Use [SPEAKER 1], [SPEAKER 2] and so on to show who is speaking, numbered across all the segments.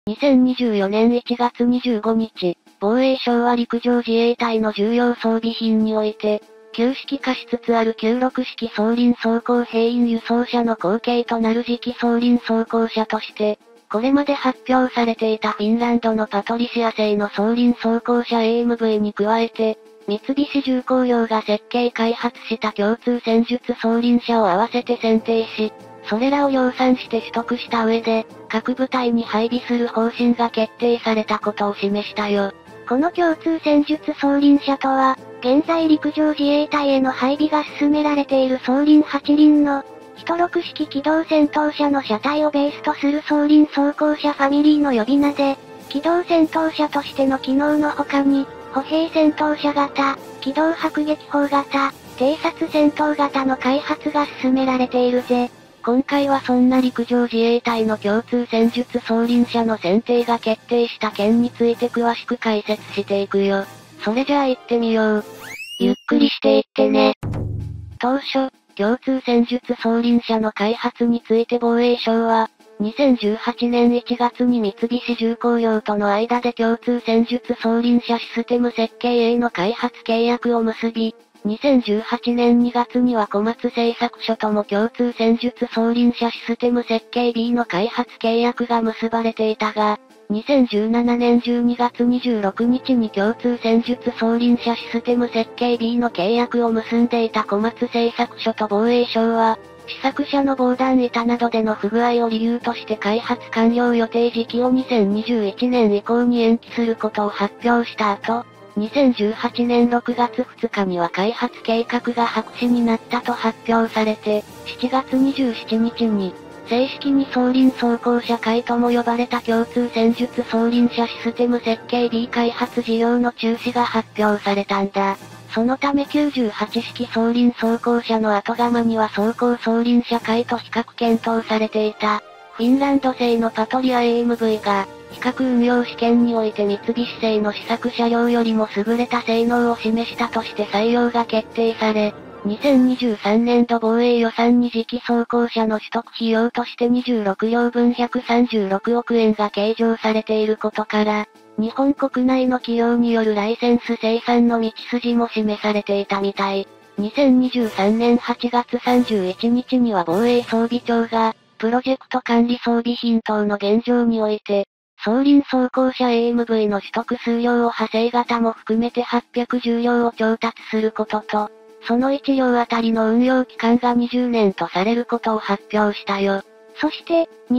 [SPEAKER 1] 2024年1月25日、防衛省は陸上自衛隊の重要装備品において、旧式化しつつある96式装輪装甲兵員輸送車の後継となる次期装輪装甲車として、これまで発表されていたフィンランドのパトリシア製の装輪装甲車 AMV に加えて、三菱重工業が設計開発した共通戦術装輪車を合わせて選定し、それらを量産して取得した上で、各部隊に配備する方針が決定されたことを示したよ。
[SPEAKER 2] この共通戦術装輪車とは、現在陸上自衛隊への配備が進められている装輪8輪の、106式機動戦闘車の車体をベースとする装輪装甲車ファミリーの呼び名で、機動戦闘車としての機能の他に、歩兵戦闘車型、機動迫撃砲型、偵察戦闘型の開発が進められているぜ。
[SPEAKER 1] 今回はそんな陸上自衛隊の共通戦術装輪車の選定が決定した件について詳しく解説していくよ。それじゃあ行ってみよう。
[SPEAKER 2] ゆっくりしていってね。
[SPEAKER 1] 当初、共通戦術装輪車の開発について防衛省は、2018年1月に三菱重工業との間で共通戦術装輪車システム設計 A の開発契約を結び、2018年2月には小松製作所とも共通戦術装輪車システム設計 B の開発契約が結ばれていたが、2017年12月26日に共通戦術装輪車システム設計 B の契約を結んでいた小松製作所と防衛省は、試作車の防弾板などでの不具合を理由として開発完了予定時期を2021年以降に延期することを発表した後、2018年6月2日には開発計画が白紙になったと発表されて、7月27日に、正式に装輪装甲車会とも呼ばれた共通戦術装輪車システム設計 B 開発事業の中止が発表されたんだ。そのため98式装輪装甲車の後釜には装甲装輪車会と比較検討されていた、フィンランド製のパトリア AMV が、比較運用試験において三菱製の試作車両よりも優れた性能を示したとして採用が決定され、2023年度防衛予算に次期装甲車の取得費用として26両分136億円が計上されていることから、日本国内の企業によるライセンス生産の道筋も示されていたみたい。2023年8月31日には防衛装備庁が、プロジェクト管理装備品等の現状において、装輪装甲車 AMV の取得数量を派生型も含めて810両を調達することと、その1両あたりの運用期間が20年とされることを発表したよ。
[SPEAKER 2] そして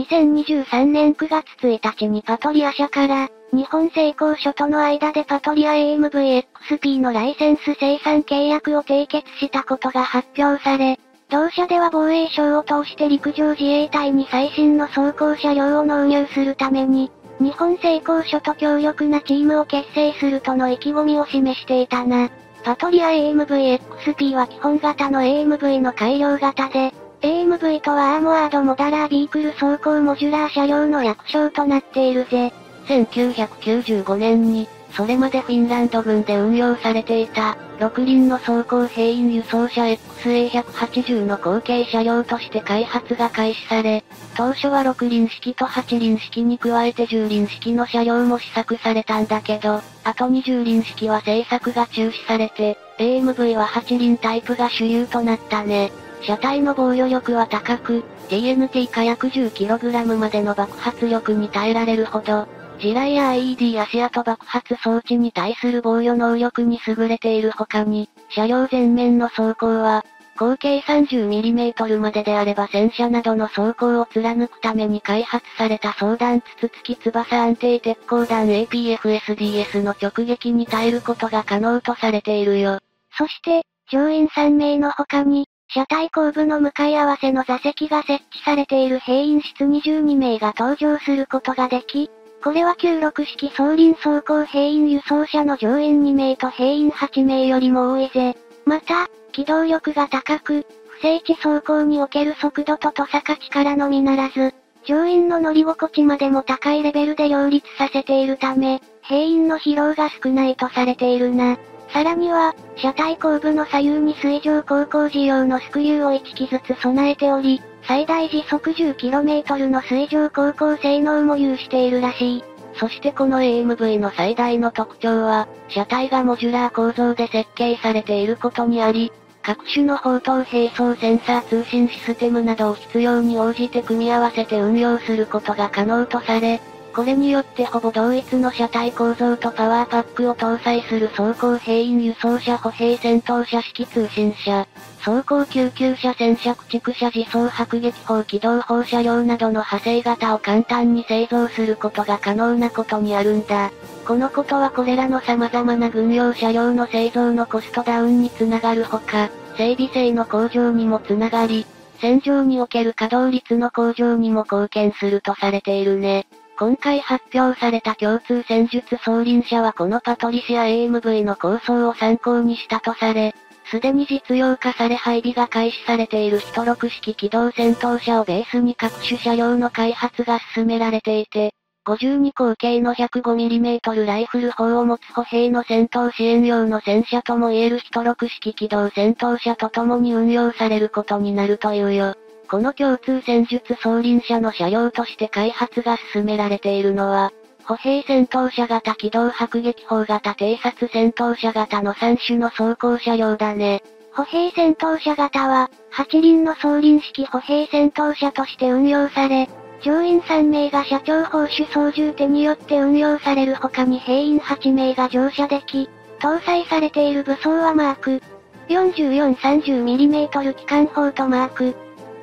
[SPEAKER 2] 、2023年9月1日にパトリア社から、日本製鋼所との間でパトリア AMV-XP のライセンス生産契約を締結したことが発表され、同社では防衛省を通して陸上自衛隊に最新の装甲車両を納入するために、日本製鋼所と強力なチームを結成するとの意気込みを示していたな。パトリア AMV-XP は基本型の AMV の改良型で、AMV とはアーモアードモダラービークル走行モジュラー車両の略称となっているぜ。
[SPEAKER 1] 1995年に、それまでフィンランド軍で運用されていた、6輪の装甲兵員輸送車 XA180 の後継車両として開発が開始され、当初は6輪式と8輪式に加えて10輪式の車両も試作されたんだけど、あと20輪式は製作が中止されて、AMV は8輪タイプが主流となったね。車体の防御力は高く、TNT 火薬 10kg までの爆発力に耐えられるほど、地雷や IED 足跡爆発装置に対する防御能力に優れている他に、車両前面の装甲は、口径 30mm までであれば戦車などの装甲を貫くために開発された双弾筒付き翼安定鉄鋼弾 APF-SDS の直撃に耐えることが可能とされているよ。
[SPEAKER 2] そして、乗員3名の他に、車体後部の向かい合わせの座席が設置されている兵員室22名が搭乗することができ、これは96式装輪装甲兵員輸送車の乗員2名と兵員8名よりも多いぜ。また、機動力が高く、不整地走行における速度とトサカ力のみならず、乗員の乗り心地までも高いレベルで両立させているため、兵員の疲労が少ないとされているな。 さらには、車体後部の左右に水上航行時用のスクリューを1機ずつ備えており、最大時速 10km の水上航行性能も有しているらしい。
[SPEAKER 1] そしてこの AMV の最大の特徴は、車体がモジュラー構造で設計されていることにあり、各種の砲塔並走センサー通信システムなどを必要に応じて組み合わせて運用することが可能とされ、これによってほぼ同一の車体構造とパワーパックを搭載する装甲兵員輸送車歩兵戦闘車式通信車、装甲救急車戦車駆逐車自走迫撃砲機動砲車両などの派生型を簡単に製造することが可能なことにあるんだ。このことはこれらの様々な軍用車両の製造のコストダウンにつながるほか、整備性の向上にもつながり、戦場における稼働率の向上にも貢献するとされているね。今回発表された共通戦術装輪車はこのパトリシア AMV の構想を参考にしたとされ、すでに実用化され配備が開始されているヒト6式機動戦闘車をベースに各種車両の開発が進められていて、52口径の 105mm ライフル砲を持つ歩兵の戦闘支援用の戦車ともいえるヒト6式機動戦闘車と共に運用されることになるというよ。この共通戦術装輪車の車両として開発が進められているのは、歩兵戦闘車型機動迫撃砲型偵察戦闘車型の3種の装甲車両だね。
[SPEAKER 2] 歩兵戦闘車型は、8輪の装輪式歩兵戦闘車として運用され、乗員3名が車長砲手操縦手によって運用される他に兵員8名が乗車でき、搭載されている武装はマーク 44-30mm 機関砲とマーク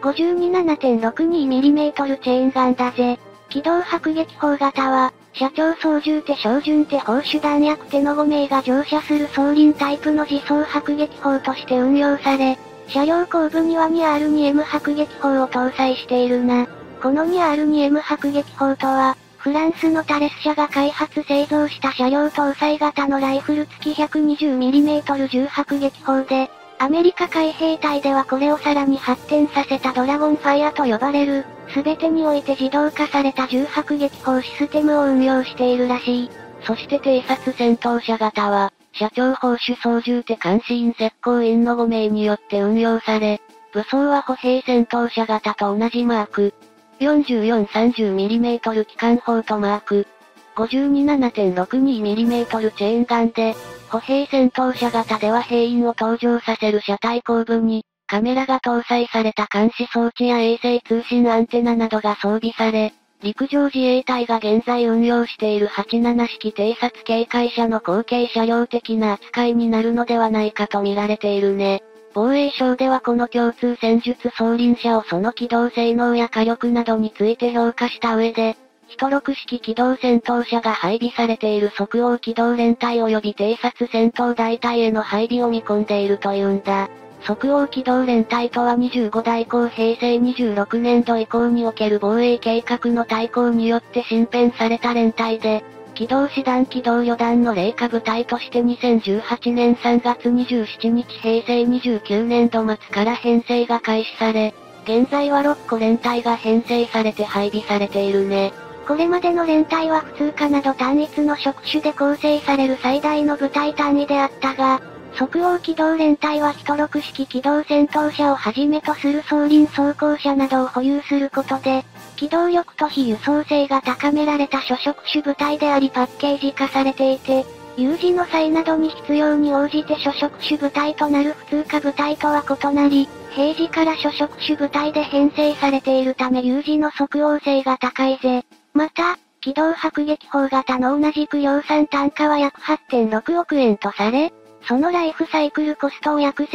[SPEAKER 2] 52-7.62mm チェーンガンだぜ。機動迫撃砲型は、車長操縦手小順手砲手弾薬手の5名が乗車する装輪タイプの自走迫撃砲として運用され、車両後部には 2R2M 迫撃砲を搭載しているな。この 2R2M 迫撃砲とは、フランスのタレス社が開発製造した車両搭載型のライフル付き 120mm 重迫撃砲で、アメリカ海兵隊ではこれをさらに発展させたドラゴンファイアと呼ばれる、すべてにおいて自動化された重迫撃砲システムを運用しているらしい。
[SPEAKER 1] そして偵察戦闘車型は、車長砲手操縦手監視員設行員の5名によって運用され、武装は歩兵戦闘車型と同じマーク、44-30mm 機関砲とマーク、52-7.62mm チェーンガンで、歩兵戦闘車型では兵員を登場させる車体後部に、カメラが搭載された監視装置や衛星通信アンテナなどが装備され、陸上自衛隊が現在運用している87式偵察警戒車の後継車両的な扱いになるのではないかと見られているね。防衛省ではこの共通戦術装輪車をその機動性能や火力などについて評価した上で、ヒト6式機動戦闘車が配備されている即応機動連隊及び偵察戦闘大隊への配備を見込んでいるというんだ。即応機動連隊とは25代以降平成26年度以降における防衛計画の大綱によって新編された連隊で、機動師団機動旅団の霊下部隊として2018年3月27日平成29年度末から編成が開始され、現在は6個連隊が編成されて配備されているね。
[SPEAKER 2] これまでの連隊は普通科など単一の職種で構成される最大の部隊単位であったが、即応機動連隊はヒト6式機動戦闘車をはじめとする装輪装甲車などを保有することで、機動力と非輸送性が高められた諸職種部隊でありパッケージ化されていて、有事の際などに必要に応じて諸職種部隊となる普通科部隊とは異なり、平時から諸職種部隊で編成されているため有事の即応性が高いぜ。また、機動迫撃砲型の同じく量産単価は約 8.6 億円とされ、そのライフサイクルコストを約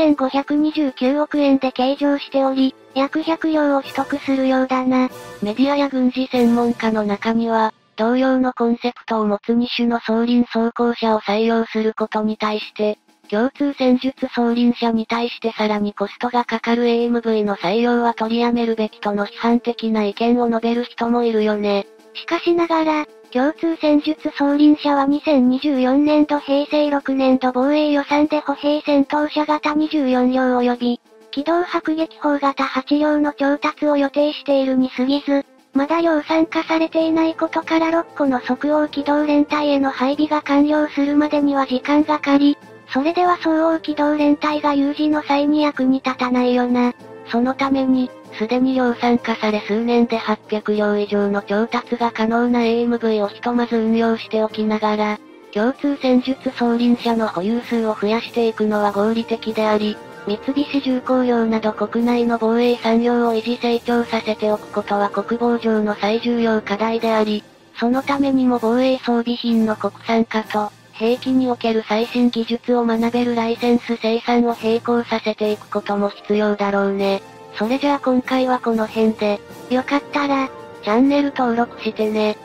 [SPEAKER 2] 1529億円で計上しており、約100両を取得するようだな。
[SPEAKER 1] メディアや軍事専門家の中には、同様のコンセプトを持つ2種の装輪装甲車を採用することに対して、共通戦術装輪車に対してさらにコストがかかる AMV の採用は取りやめるべきとの批判的な意見を述べる人もいるよね。
[SPEAKER 2] しかしながら、共通戦術装輪車は2024年度平成6年度防衛予算で歩兵戦闘車型24両及び、機動迫撃砲型8両の調達を予定しているに過ぎず、まだ量産化されていないことから6個の即応機動連隊への配備が完了するまでには時間がかかり、 それでは総合機動連隊が有事の際に役に立たないよな。
[SPEAKER 1] そのために、すでに量産化され数年で800両以上の調達が可能な AMV をひとまず運用しておきながら、共通戦術装輪車の保有数を増やしていくのは合理的であり、三菱重工業など国内の防衛産業を維持成長させておくことは国防上の最重要課題であり、そのためにも防衛装備品の国産化と、兵器における最新技術を学べるライセンス生産を並行させていくことも必要だろうね。それじゃあ今回はこの辺で、
[SPEAKER 2] よかったら、
[SPEAKER 1] チャンネル登録してね。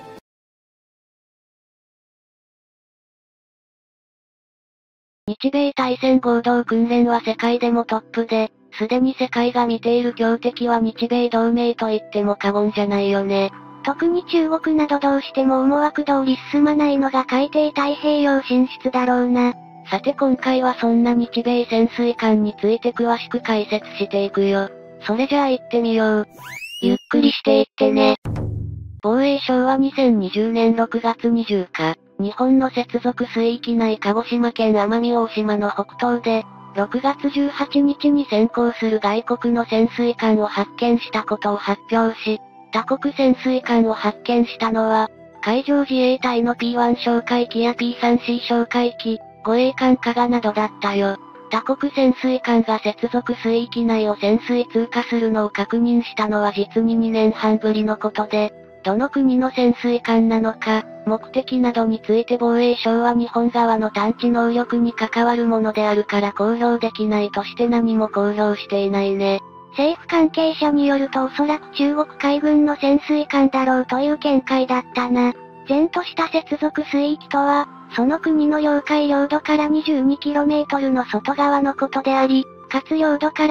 [SPEAKER 1] 日米対戦合同訓練は世界でもトップで、すでに世界が見ている強敵は日米同盟と言っても過言じゃないよね。
[SPEAKER 2] 特に中国などどうしても思惑通り進まないのが海底太平洋進出だろうな。
[SPEAKER 1] さて今回はそんな日米潜水艦について詳しく解説していくよ。それじゃあ行ってみよう。
[SPEAKER 2] ゆっくりしていってね。
[SPEAKER 1] 防衛省は2020年6月20日、日本の接続水域内鹿児島県奄美大島の北東で、6月18日に先行する外国の潜水艦を発見したことを発表し、他国潜水艦を発見したのは、海上自衛隊の P1 哨戒機や P3C 哨戒機、護衛艦加賀などだったよ。他国潜水艦が接続水域内を潜水通過するのを確認したのは実に2年半ぶりのことで、どの国の潜水艦なのか、目的などについて防衛省は日本側の探知能力に関わるものであるから公表できないとして何も公表していないね。
[SPEAKER 2] 政府関係者によるとおそらく中国海軍の潜水艦だろうという見解だったな。前とした接続水域とは、その国の領海領土から 22km の外側のことであり、かつ領土から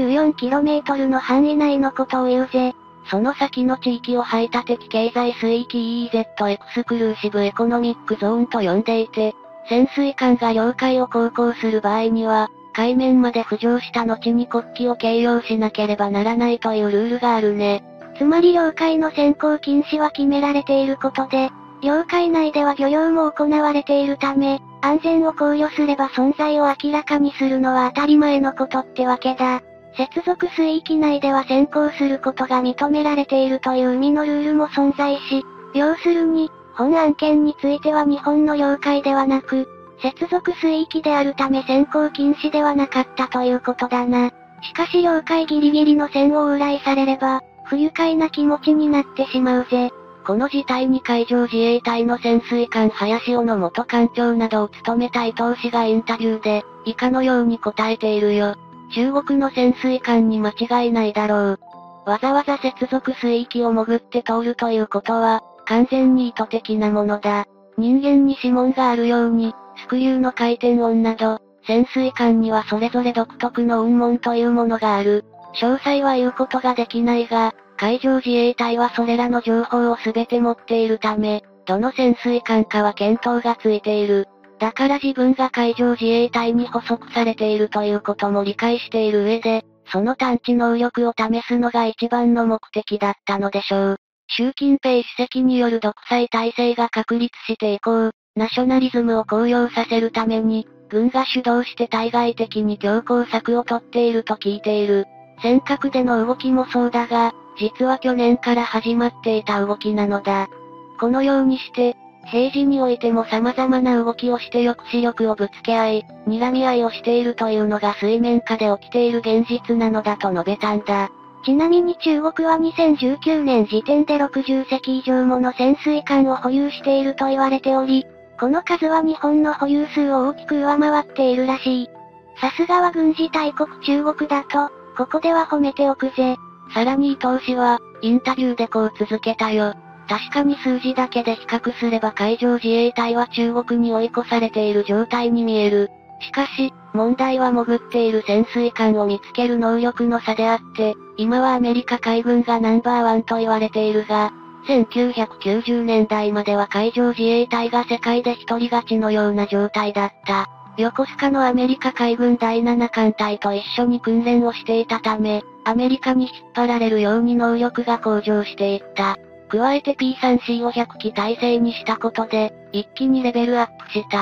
[SPEAKER 2] 44km の範囲内のことを言うぜ。
[SPEAKER 1] その先の地域を排他的経済水域 EEZ エクスクルーシブエコノミックゾーンと呼んでいて、潜水艦が領海を航行する場合には、海面まで浮上した後に国旗を掲揚しなければならないというルールがあるね。
[SPEAKER 2] つまり領海の先行禁止は決められていることで、領海内では漁業も行われているため、安全を考慮すれば存在を明らかにするのは当たり前のことってわけだ。接続水域内では先行することが認められているという意味のルールも存在し、要するに、本案件については日本の領海ではなく、接続水域であるため先行禁止ではなかったということだな。しかし領海ギリギリの線を往来されれば、不愉快な気持ちになってしまうぜ。
[SPEAKER 1] この事態に海上自衛隊の潜水艦林尾の元艦長などを務めた伊藤氏がインタビューで、以下のように答えているよ。中国の潜水艦に間違いないだろう。わざわざ接続水域を潜って通るということは、完全に意図的なものだ。人間に指紋があるように、スクリューの回転音など、潜水艦にはそれぞれ独特の音紋というものがある。詳細は言うことができないが、海上自衛隊はそれらの情報をすべて持っているため、どの潜水艦かは見当がついている。だから自分が海上自衛隊に捕捉されているということも理解している上で、その探知能力を試すのが一番の目的だったのでしょう。習近平主席による独裁体制が確立して以降、ナショナリズムを高揚させるために、軍が主導して対外的に強硬策をとっていると聞いている。尖閣での動きもそうだが、実は去年から始まっていた動きなのだ。このようにして、平時においても様々な動きをして抑止力をぶつけ合い、睨み合いをしているというのが水面下で起きている現実なのだと述べたんだ。
[SPEAKER 2] ちなみに中国は2019年時点で60隻以上もの潜水艦を保有していると言われており、この数は日本の保有数を大きく上回っているらしい。さすがは軍事大国中国だと、ここでは褒めておくぜ。
[SPEAKER 1] さらに伊藤氏は、インタビューでこう続けたよ。確かに数字だけで比較すれば海上自衛隊は中国に追い越されている状態に見える。しかし、問題は潜っている潜水艦を見つける能力の差であって、今はアメリカ海軍がナンバーワンと言われているが、1990年代までは海上自衛隊が世界で一人勝ちのような状態だった。横須賀のアメリカ海軍第7艦隊と一緒に訓練をしていたため、アメリカに引っ張られるように能力が向上していった。加えて P3C を100機体制にしたことで、一気にレベルアップした。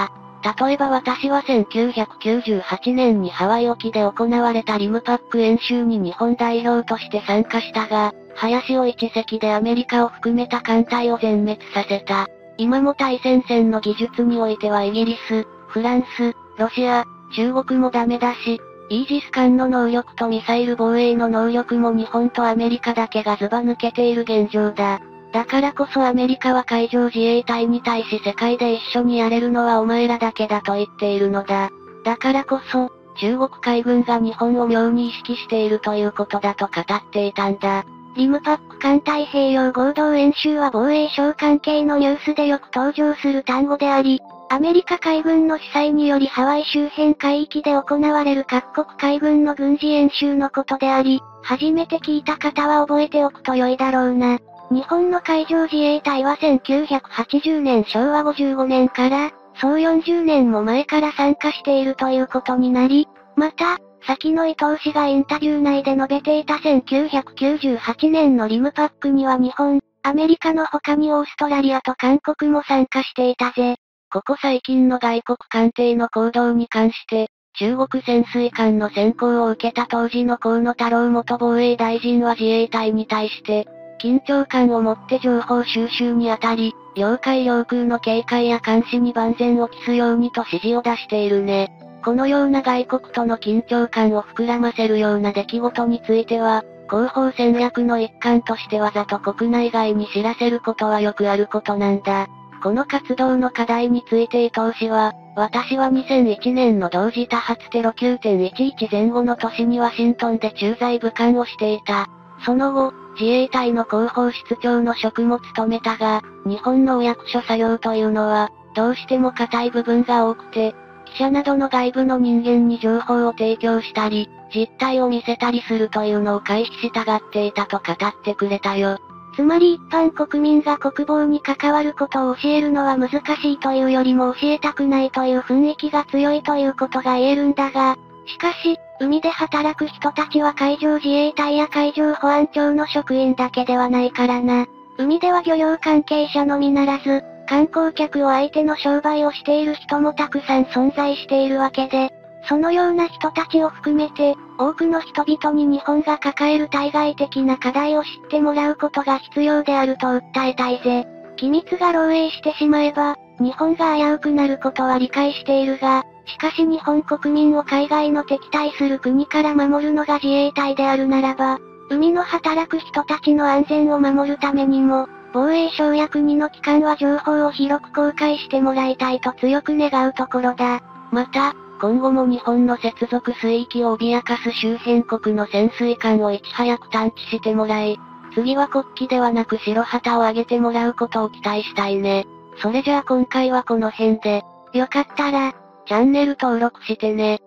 [SPEAKER 1] 例えば私は1998年にハワイ沖で行われたリムパック演習に日本代表として参加したが、林を一隻でアメリカを含めた艦隊を全滅させた。今も対戦線の技術においてはイギリス、フランス、ロシア、中国もダメだし、イージス艦の能力とミサイル防衛の能力も日本とアメリカだけがズバ抜けている現状だ。だからこそアメリカは海上自衛隊に対し世界で一緒にやれるのはお前らだけだと言っているのだ。だからこそ、中国海軍が日本を妙に意識しているということだと語っていたんだ。
[SPEAKER 2] リムパック環太平洋合同演習は防衛省関係のニュースでよく登場する単語であり、アメリカ海軍の主催によりハワイ周辺海域で行われる各国海軍の軍事演習のことであり、初めて聞いた方は覚えておくと良いだろうな。日本の海上自衛隊は1980年昭和55年から、そう40年も前から参加しているということになり、また、先の伊藤氏がインタビュー内で述べていた1998年のリムパックには日本、アメリカの他にオーストラリアと韓国も参加していたぜ。
[SPEAKER 1] ここ最近の外国艦艇の行動に関して、中国潜水艦の先行を受けた当時の河野太郎元防衛大臣は自衛隊に対して、緊張感を持って情報収集にあたり、領海領空の警戒や監視に万全を期すようにと指示を出しているね。このような外国との緊張感を膨らませるような出来事については、広報戦略の一環としてわざと国内外に知らせることはよくあることなんだ。この活動の課題について伊藤氏は、私は2001年の同時多発テロ 9.11 前後の年にワシントンで駐在武官をしていた。その後、自衛隊の広報室長の職も務めたが、日本のお役所作業というのは、どうしても硬い部分が多くて、記者などの外部の人間に情報を提供したり、実態を見せたりするというのを回避したがっていたと語ってくれたよ。
[SPEAKER 2] つまり一般国民が国防に関わることを教えるのは難しいというよりも教えたくないという雰囲気が強いということが言えるんだが、しかし、海で働く人たちは海上自衛隊や海上保安庁の職員だけではないからな。海では漁業関係者のみならず、観光客を相手の商売をしている人もたくさん存在しているわけで、そのような人たちを含めて、多くの人々に日本が抱える対外的な課題を知ってもらうことが必要であると訴えたいぜ。機密が漏洩してしまえば、日本が危うくなることは理解しているが、しかし日本国民を海外の敵対する国から守るのが自衛隊であるならば、海の働く人たちの安全を守るためにも、防衛省や国の機関は情報を広く公開してもらいたいと強く願うところだ。
[SPEAKER 1] また、今後も日本の接続水域を脅かす周辺国の潜水艦をいち早く探知してもらい、次は国旗ではなく白旗を上げてもらうことを期待したいね。それじゃあ今回はこの辺で、
[SPEAKER 2] よかったら、
[SPEAKER 1] チャンネル登録してね。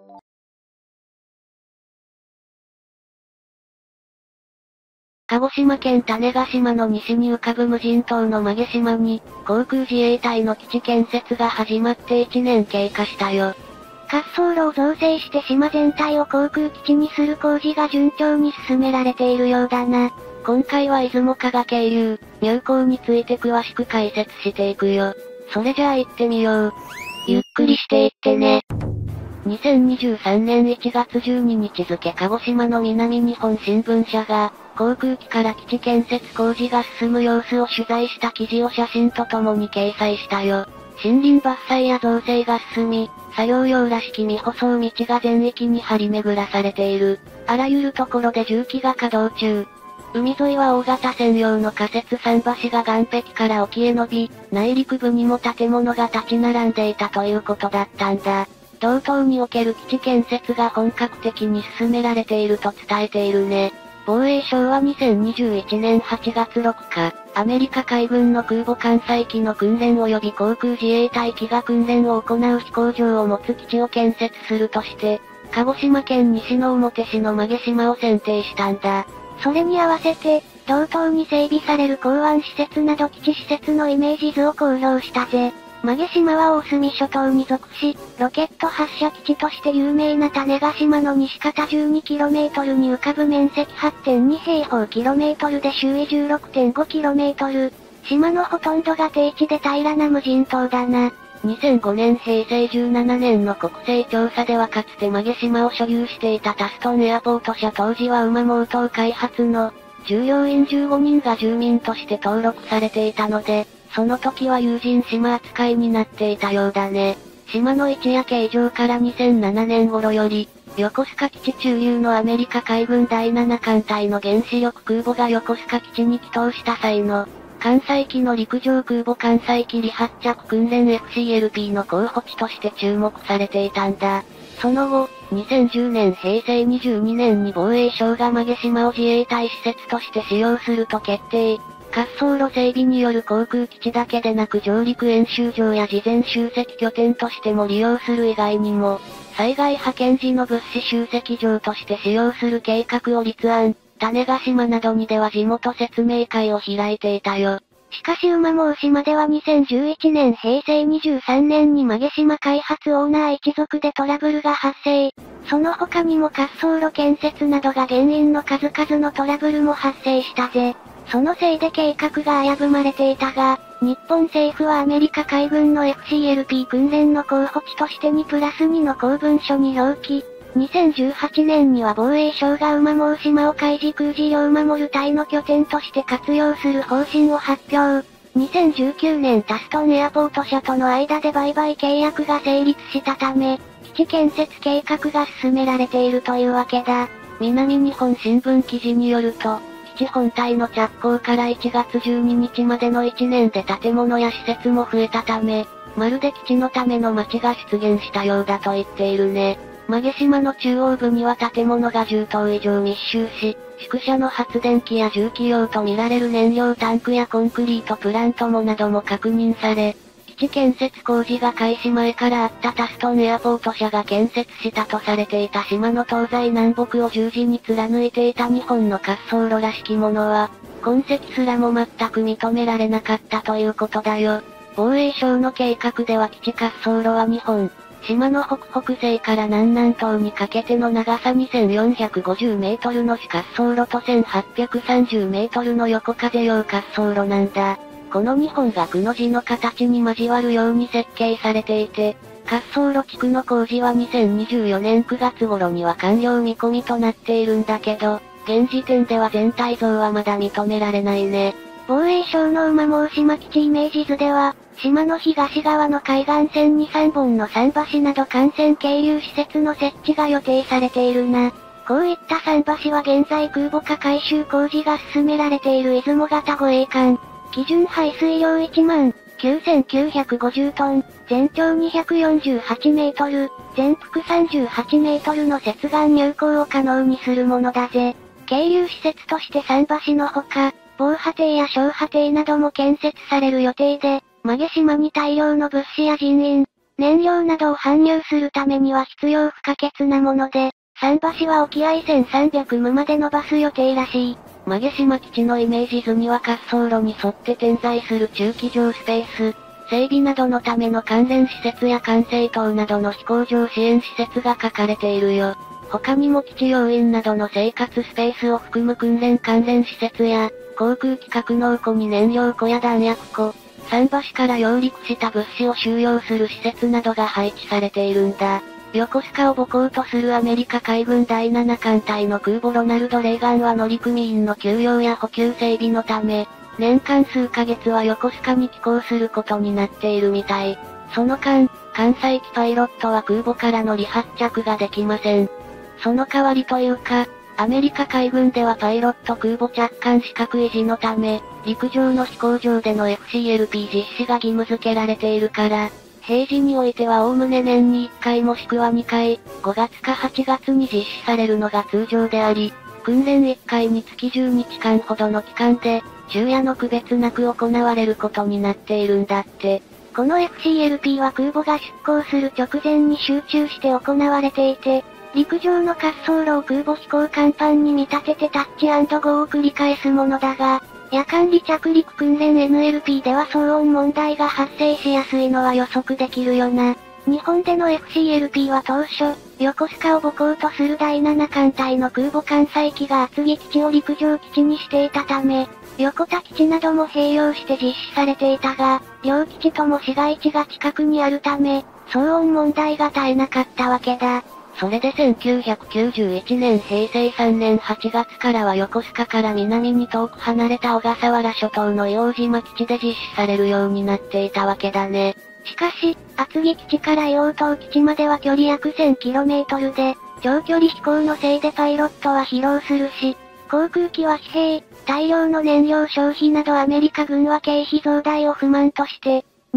[SPEAKER 1] 鹿児島県種子島の西に浮かぶ無人島の馬毛島に、航空自衛隊の基地建設が始まって1年経過したよ。
[SPEAKER 2] 滑走路を造成して島全体を航空基地にする工事が順調に進められているようだな。
[SPEAKER 1] 今回は出雲加賀経由、入港について詳しく解説していくよ。それじゃあ行ってみよう。ゆっくりしていってね。2023年1月12日付鹿児島の南日本新聞社が、航空機から基地建設工事が進む様子を取材した記事を写真とともに掲載したよ。森林伐採や造成が進み、作業用らしき未舗装道が全域に張り巡らされている。あらゆるところで重機が稼働中。海沿いは大型専用の仮設桟橋が岸壁から沖へ伸び、内陸部にも建物が立ち並んでいたということだったんだ。同島における基地建設が本格的に進められていると伝えているね。防衛省は2021年8月6日、アメリカ海軍の空母艦載機の訓練及び航空自衛隊機が訓練を行う飛行場を持つ基地を建設するとして、鹿児島県西之表市の馬毛島を選定したんだ。
[SPEAKER 2] それに合わせて、同島に整備される港湾施設など基地施設のイメージ図を公表したぜ。馬毛島は大隅諸島に属し、ロケット発射基地として有名な種子島の西方 12km に浮かぶ面積 8.2 平方キロメートルで周囲 16.5km。島のほとんどが低地で平らな無人島だな。
[SPEAKER 1] 2005年平成17年の国勢調査ではかつて曲島を所有していたタストンエアポート社当時は馬毛島開発の従業員15人が住民として登録されていたので、その時は有人島扱いになっていたようだね。島の位置や形状から2007年頃より、横須賀基地駐留のアメリカ海軍第7艦隊の原子力空母が横須賀基地に帰投した際の、艦載機の陸上空母艦載機離発着訓練 FCLP の候補地として注目されていたんだ。その後、2010年平成22年に防衛省が曲島を自衛隊施設として使用すると決定。滑走路整備による航空基地だけでなく上陸演習場や事前集積拠点としても利用する以外にも、災害派遣時の物資集積場として使用する計画を立案。種子島などにでは地元説明会を開いていたよ。
[SPEAKER 2] しかし馬毛島では2011年平成23年に曲島開発オーナー一族でトラブルが発生。その他にも滑走路建設などが原因の数々のトラブルも発生したぜ。そのせいで計画が危ぶまれていたが、日本政府はアメリカ海軍の FCLP 訓練の候補地として2+2の公文書に表記。2018年には防衛省が馬毛島を海事空事業守る隊の拠点として活用する方針を発表。2019年タストンエアポート社との間で売買契約が成立したため、基地建設計画が進められているというわけだ。
[SPEAKER 1] 南日本新聞記事によると、基地本体の着工から1月12日までの1年で建物や施設も増えたため、まるで基地のための街が出現したようだと言っているね。曲島の中央部には建物が10棟以上密集し、宿舎の発電機や重機用とみられる燃料タンクやコンクリートプラントもなども確認され、基地建設工事が開始前からあったタストンエアポート社が建設したとされていた島の東西南北を十字に貫いていた日本の滑走路らしきものは、痕跡すらも全く認められなかったということだよ。防衛省の計画では基地滑走路は日本、島の北北西から南南東にかけての長さ2450メートルの主滑走路と1830メートルの横風用滑走路なんだ。この2本がくの字の形に交わるように設計されていて、滑走路地区の工事は2024年9月頃には完了見込みとなっているんだけど、現時点では全体像はまだ認められないね。
[SPEAKER 2] 防衛省の馬毛島基地イメージ図では、島の東側の海岸線に3本の桟橋など艦船係留施設の設置が予定されているな。こういった桟橋は現在空母化改修工事が進められている出雲型護衛艦。基準排水量19950トン、全長248メートル、全幅38メートルの接岸入港を可能にするものだぜ。係留施設として桟橋のほか、防波堤や小波堤なども建設される予定で、曲島に大量の物資や人員、燃料などを搬入するためには必要不可欠なもので、桟橋は沖合1300ムまで伸ばす予定らしい。
[SPEAKER 1] 曲島基地のイメージ図には滑走路に沿って点在する駐機場スペース、整備などのための関連施設や管制塔などの飛行場支援施設が書かれているよ。他にも基地要員などの生活スペースを含む訓練関連施設や、航空機格納庫に燃料庫や弾薬庫、桟橋から揚陸した物資を収容する施設などが配置されているんだ。横須賀を母港とするアメリカ海軍第7艦隊の空母ロナルド・レーガンは乗組員の給養や補給整備のため、年間数ヶ月は横須賀に寄港することになっているみたい。その間、艦載機パイロットは空母からの離発着ができません。その代わりというか、アメリカ海軍ではパイロット空母着艦資格維持のため、陸上の飛行場での FCLP 実施が義務付けられているから、平時においてはおおむね年に1回もしくは2回、5月か8月に実施されるのが通常であり、訓練1回につき10日間ほどの期間で、昼夜の区別なく行われることになっているんだって。
[SPEAKER 2] この FCLP は空母が出港する直前に集中して行われていて、陸上の滑走路を空母飛行甲板に見立ててタッチ&ゴーを繰り返すものだが、夜間離着陸訓練 NLP では騒音問題が発生しやすいのは予測できるよな。日本での FCLP は当初、横須賀を母港とする第7艦隊の空母艦載機が厚木基地を陸上基地にしていたため、 横田基地なども併用して実施されていたが、両基地とも市街地が近くにあるため、騒音問題が絶えなかったわけだ。
[SPEAKER 1] それで1991年平成3年8月からは横須賀から南に遠く離れた小笠原諸島の硫黄島基地で実施されるようになっていたわけだね。
[SPEAKER 2] しかし、厚木基地から硫黄島基地までは距離約 1000km で、長距離飛行のせいでパイロットは疲労するし、航空機は疲弊、大量の燃料消費などアメリカ軍は経費増大を不満として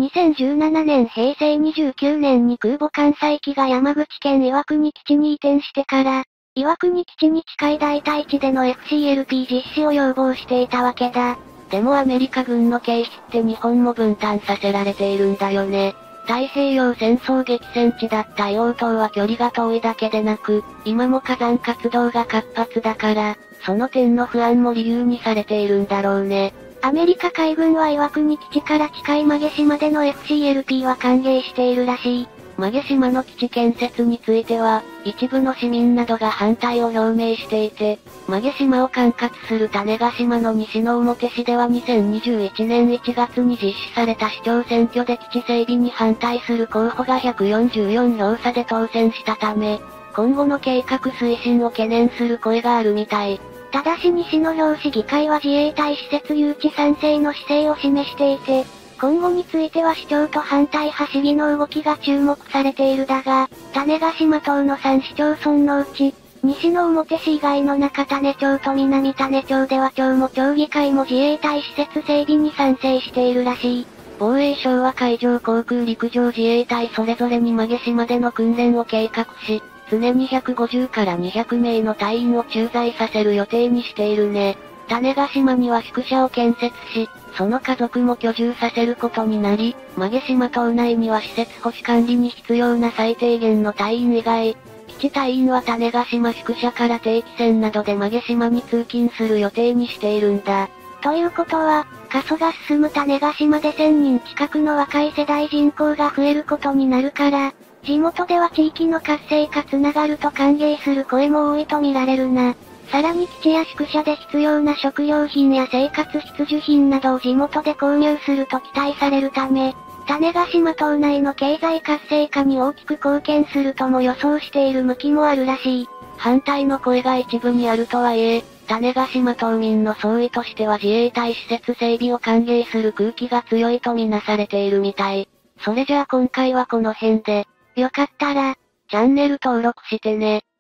[SPEAKER 2] 、2017年平成29年に空母艦載機が山口県岩国基地に移転してから、岩国基地に近い代替地での FCLP 実施を要望していたわけだ。
[SPEAKER 1] でもアメリカ軍の経費って日本も分担させられているんだよね。太平洋戦争激戦地だった硫黄島は距離が遠いだけでなく、今も火山活動が活発だから、その点の不安も理由にされているんだろうね。
[SPEAKER 2] アメリカ海軍は岩国基地から近い馬毛島での FCLP は歓迎しているらしい。
[SPEAKER 1] 馬毛島の基地建設については、一部の市民などが反対を表明していて、馬毛島を管轄する種子島の西之表市では2021年1月に実施された市長選挙で基地整備に反対する候補が144票差で当選したため、今後の計画推進を懸念する声があるみたい。
[SPEAKER 2] ただし西之表市議会は自衛隊施設誘致賛成の姿勢を示していて、今後については市長と反対派市議の動きが注目されているだが、種子島島の3市町村のうち、西之表市以外の中種町と南種町では町も町議会も自衛隊施設整備に賛成しているらしい。
[SPEAKER 1] 防衛省は海上航空陸上自衛隊それぞれに馬毛島での訓練を計画し、常に150から200名の隊員を駐在させる予定にしているね。種子島には宿舎を建設し、その家族も居住させることになり、馬毛島島内には施設保守管理に必要な最低限の隊員以外、基地隊員は種子島宿舎から定期船などで馬毛島に通勤する予定にしているんだ。
[SPEAKER 2] ということは、過疎が進む種子島で1000人近くの若い世代人口が増えることになるから、地元では地域の活性化つながると歓迎する声も多いと見られるな。さらに基地や宿舎で必要な食料品や生活必需品などを地元で購入すると期待されるため、種子島島内の経済活性化に大きく貢献するとも予想している向きもあるらしい。
[SPEAKER 1] 反対の声が一部にあるとはいえ、種子島島民の総意としては自衛隊施設整備を歓迎する空気が強いとみなされているみたい。それじゃあ今回はこの辺で、
[SPEAKER 2] よかったら、
[SPEAKER 1] チャンネル登録してね。